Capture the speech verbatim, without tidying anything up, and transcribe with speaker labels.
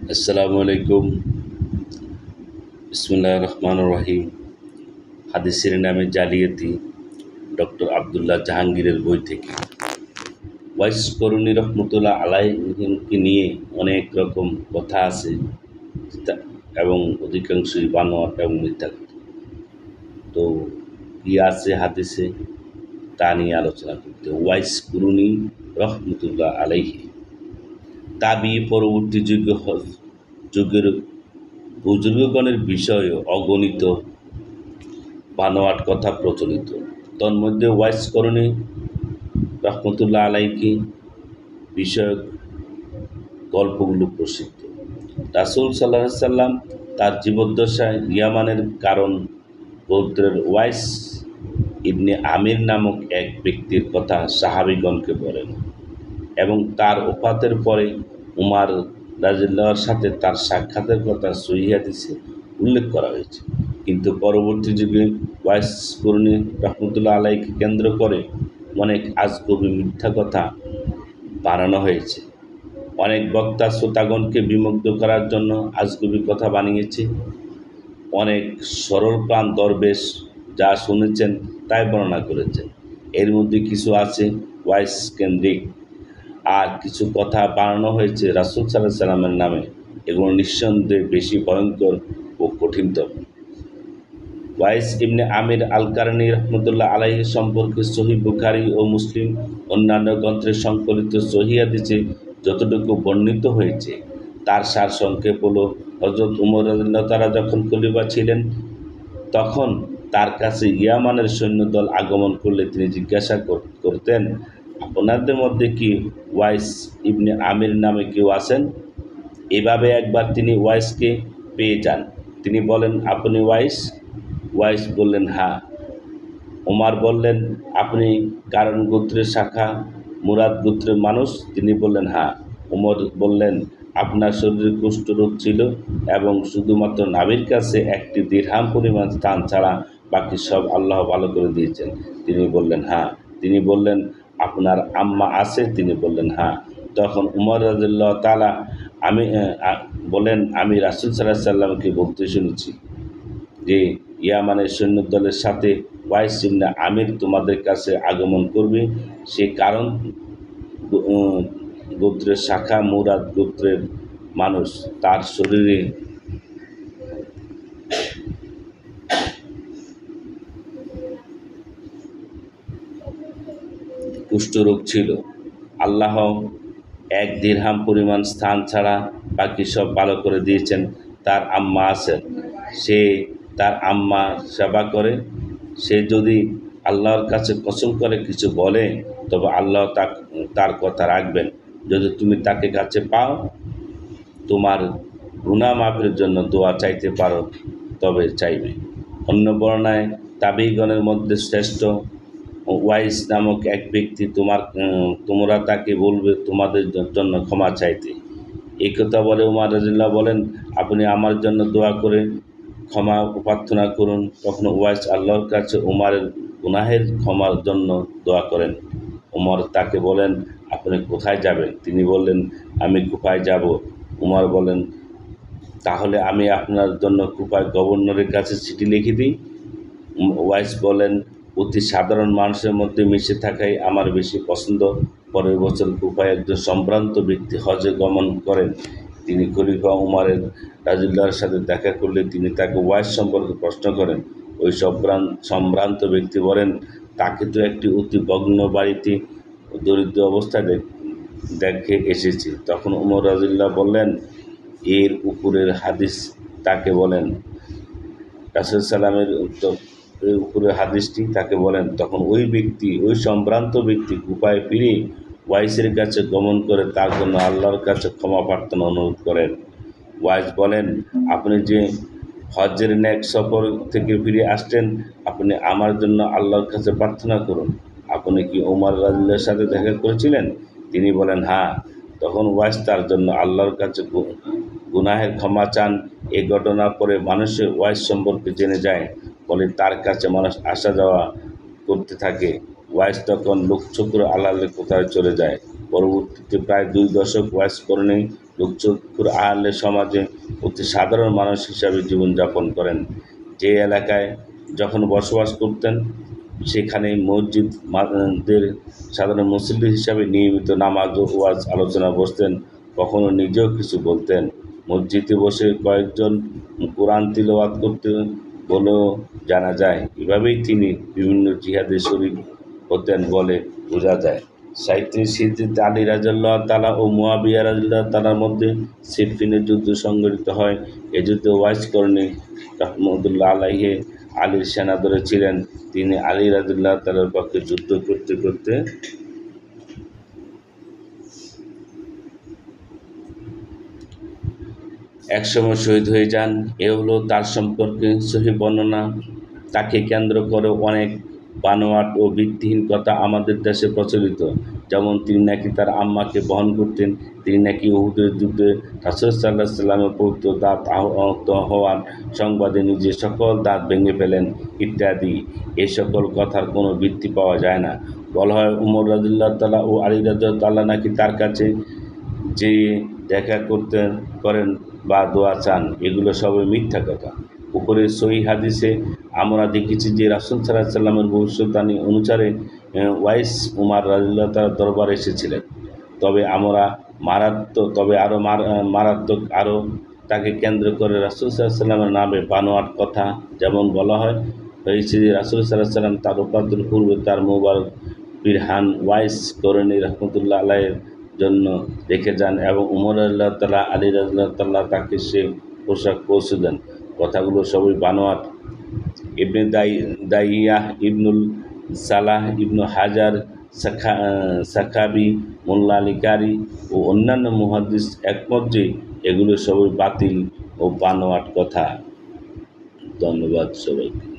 Speaker 1: আসসালামু আলাইকুম। বিসমিল্লাহির রহমানির রহিম। হাদিসের নামে জালিয়াতি, ডক্টর আবদুল্লাহ জাহাঙ্গীরের বই থেকে। ওয়াইস করণী রহমতুল্লাহ আলাইহিকে নিয়ে অনেক রকম কথা আছে তা- এবং অধিকাংশই বানোয়াট এবং মিথ্যা কথা। তো কি আছে হাদিসে তা নিয়ে আলোচনা করতে। ওয়াইস করণী রহমতুল্লাহ আলাইহি তাবি পরবর্তী যুগে হ- যুগের বুজুর্গগণের বিষয়ে অগণিত বানোয়াট কথা প্রচলিত। তন্মধ্যে ওয়াইস করণী রহমতুল্লাহ আলাইহি বিষয়ক গল্পগুলো প্রসিদ্ধ। রাসূল সাল্লাল্লাহু আলাইহি সাল্লাম তার জীবদ্দশায় ইয়ামানের কারণ গোত্রের ওয়াইস ইবনে আমির নামক এক ব্যক্তির কথা সাহাবীগণকে বলেন এবং তার ওফাতের পরে উমার রাদিয়াল্লাহুর সাথে তার সাক্ষাতের কথা সহিহ হাদিসে উল্লেখ করা হয়েছে। কিন্তু পরবর্তী যুগে ওয়াইস করণী রহমতুল্লাহ আলাইকে কেন্দ্র করে অনেক আজগুবি মিথ্যা কথা বানানো হয়েছে। অনেক বক্তা শ্রোতাগণকে বিমুগ্ধ করার জন্য আজগুবি কথা বানিয়েছে। অনেক সরলপ্রাণ দরবেশ যা শুনেছেন তাই বর্ণনা করেছেন। এর মধ্যে কিছু আছে ওয়াইস কেন্দ্রিক, আর কিছু কথা বানানো হয়েছে রাসূল সাল্লাল্লাহু আলাইহি সাল্লামের নামে। এগুলো নিঃসন্দেহে বেশি ভয়ঙ্কর ও কঠিনতম। ওয়াইস ইবনে আমির আল কারনী রহমতুল্লাহ আলাইহি সম্পর্কে সহিহ বুখারী ও মুসলিম অন্যান্য গ্রন্থে সংকলিত সহিহ হাদিসে যতটুকু বর্ণিত হয়েছে তার সার সংক্ষেপ হলো, হযরত উমর রাদিয়াল্লাহু তাআলা যখন খলিফা ছিলেন তখন তার কাছে ইয়ামানের সৈন্যদল আগমন করলে তিনি জিজ্ঞাসা কর- করতেন, আপনাদের মধ্যে কি ওয়াইস ইবনে আমির নামে কেউ আছেন? এভাবে একবার তিনি ওয়াইসকে পেয়ে যান। তিনি বলেন, আপনি ওয়াইস? ওয়াইস বললেন, হ্যাঁ। ওমর বললেন, আপনি কারণ গোত্রের শাখা মুরাদ গোত্রের মানুষ? তিনি বললেন, হ্যাঁ। ওমর বললেন, আপনার শরীরে কুষ্ঠরোগ ছিল এবং শুধুমাত্র নাভির কাছে একটি দিরহাম পরিমাণ স্থান ছাড়া বাকি সব আল্লাহ ভালো করে দিয়েছেন? তিনি বললেন, হ্যাঁ। তিনি বললেন, আপনার আম্মা আছে? তিনি বললেন, হ্যাঁ। তখন উমর রাদিয়াল্লাহু তাআলা আমি আহ, আ- বলেন, আমি রাসূল সাল্লাল্লাহু আলাইহি সাল্লামকে বলতে শুনেছি যে ইয়ামানের সৈন্যদলের সাথে ওয়াইস ইবনে আমির তোমাদের কাছে আগমন করবে। সে কারণ গো- উম, গোত্রের শাখা মুরাদ গোত্রের মানুষ। তার শরীরে কুষ্ঠরোগ ছিল। আল্লাহ এক দিরহাম পরিমাণ স্থান ছাড়া বাকি সব ভালো করে দিয়েছেন। তার আম্মা আছেন, সে তার আম্মা সেবা করে। সে যদি আল্লাহর কাছে কসম করে কিছু বলে তবে আল্লাহ তা তার কথা রাখবেন। যদি তুমি তাকে কাছে পাও তোমার গুনাহ মাফের জন্য দোয়া চাইতে পারো তবে চাইবে। অন্য বর্ণায় তাবেঈগণের মধ্যে শ্রেষ্ঠ ওয়াইস নামক এক ব্যক্তি তোমার উম, তোমরা তাকে বলবে তোমাদের জন্য ক্ষমা চাইতে। এই কথা বলে উমর রাদিয়াল্লাহু বলেন, আপনি আমার জন্য দোয়া করে ক্ষমা প্রার্থনা করুন। তখন ওয়াইস আল্লাহর কাছে উমারের গুনাহের ক্ষমার জন্য দোয়া করেন। উমর তাকে বলেন, আপনি কোথায় যাবেন? তিনি বললেন, আমি কুফায় যাব। উমর বলেন, তাহলে আমি আপনার জন্য কুফায় গভর্নরের কাছে চিঠি লিখে দিই। উম, ওয়াইস বলেন, অতি সাধারণ মানুষের মধ্যে মিশে থাকাই আমার বেশি পছন্দ। পরের বছর কুফায় একজন সম্ভ্রান্ত ব্যক্তি হজে গমন করেন। তিনি খলিফা উমারের রাদিয়াল্লাহুর সাথে দেখা করলে তিনি তাকে ওয়াইস সম্পর্কে প্রশ্ন করেন। ওই সম্ভ্রান্ত সম্ভ্রান্ত ব্যক্তি বলেন, তাকে তো একটি অতি ভগ্ন বাড়িতে দরিদ্র অবস্থায় দেখ- দেখে এসেছি। তখন উমর রাদিয়াল্লাহু বললেন, এর উপরের হাদিস তাকে বলেন। রাসূল সাল্লামের উত্তর এর উপরে হাদিসটি তাকে বলেন। তখন ওই ব্যক্তি ওই সম্ভ্রান্ত ব্যক্তি কুফায় ফিরে ওয়াইসের কাছে গমন করে তার জন্য আল্লাহর কাছে ক্ষমা প্রার্থনা অনুরোধ করেন। ওয়াইস বলেন, আপনি যে হজ্জের নেক সফর থেকে ফিরে আসছেন, আপনি আমার জন্য আল্লাহর কাছে প্রার্থনা করুন। আপনি কি ওমর রাদিয়াল্লাহুর সাথে দেখা করেছিলেন? তিনি বলেন, হ্যাঁ। তখন ওয়াইস তার জন্য আল্লাহর কাছে গু- গুনাহের ক্ষমা চান। এই ঘটনার পরে মানুষের ওয়াইস সম্পর্কে জেনে যায়, ফলে তার কাছে মানুষ আসা যাওয়া করতে থাকে। ওয়াইস তখন লোকচক্ষুর আড়ালে কোথায় চলে যায়। পরবর্তীতে প্রায় দুই দশক ওয়াইজ করণী লোকচক্ষুর আড়ালে সমাজে অতি সাধারণ মানুষ হিসাবে জীবনযাপন করেন। যে এলাকায় যখন বসবাস করতেন সেখানে মসজিদ দের সাধারণ মুসল্লি হিসাবে নিয়মিত নামাজ ও ওয়াজ আলোচনা বসতেন, কখনো নিজেও কিছু বলতেন। মসজিদে বসে কয়েকজন কোরআন তিলাওয়াত করতে বলেও জানা যায়। এভাবেই তিনি বিভিন্ন জিহাদে শরীক হতেন বলে বোঝা যায়। সাহিত্যের সিদ্দিক আলী রাদিয়াল্লাহু তাআলা ও মুয়াবিয়া রাদিয়াল্লাহু তাআলার মধ্যে সিফফিনের যুদ্ধ সংঘটিত হয়। এ যুদ্ধে ওয়াইস করণী রহমতুল্লাহ আলাইহি আলীর সেনাদলে ছিলেন। তিনি আলী রাদিয়াল্লাহু তাআলার পক্ষে যুদ্ধ করতে করতে একসময় শহীদ হয়ে যান। এ হলো তার সম্পর্কে সহিহ বর্ণনা। তাকে কেন্দ্র করে অনেক বানোয়াট ও ভিত্তিহীন কথা আমাদের দেশে প্রচলিত। যেমন তিনি নাকি তার আম্মাকে বহন করতেন, তিনি নাকি উহুদের যুদ্ধে রাসূল সাল্লাল্লাহু আলাইহি ওয়াসাল্লামের পবিত্র দাঁত আহত হওয়ার সংবাদে নিজে সকল দাঁত ভেঙে ফেলেন ইত্যাদি। এই সকল কথার কোনো ভিত্তি পাওয়া যায় না। বলা হয় উমর রাদিয়াল্লাহু তাআলা ও আলী রাদিয়াল্লাহু তাআলা নাকি তার কাছে যে দেখা করতে করেন বা দোয়া চান, এগুলো সবই মিথ্যা কথা। উপরের সহিহ হাদিসে আমরা দেখেছি যে রাসূল সাল্লাল্লাহু আলাইহি ওয়াসাল্লামের ভবিষ্যদ্বাণী অনুসারে ওয়াইস উমর রাদিয়াল্লাহু তাআলার দরবারে এসেছিলেন। তবে আমরা মারাত্মক তবে আরও মারাত্মক আরও তাকে কেন্দ্র করে রাসূল সাল্লাল্লাহু আলাইহি ওয়াসাল্লামের নামে বানোয়াট কথা, যেমন বলা হয় হয়েছে যে রাসূল সাল্লাল্লাহু আলাইহি ওয়াসাল্লাম তার ওফাতের পূর্বে তার মোবারক পিরহান ওয়াইস করণী রহমতুল্লাহ আলাইহির জন্য রেখে যান এবং উমর রাদিয়াল্লাহু তাআলা আলী রাদিয়াল্লাহু তাআলা তাকে সে পোশাক পৌঁছে দেন। কথাগুলো সবই বানোয়াট। ইবনে দাইয়াহ, ইবনুল সালাহ, ইবনু হাজার, সাখাবি, মোল্লা আলী কারি ও অন্যান্য মুহাদ্দিস একমত যে এগুলো সবই বাতিল ও বানোয়াট কথা। ধন্যবাদ সবাইকে।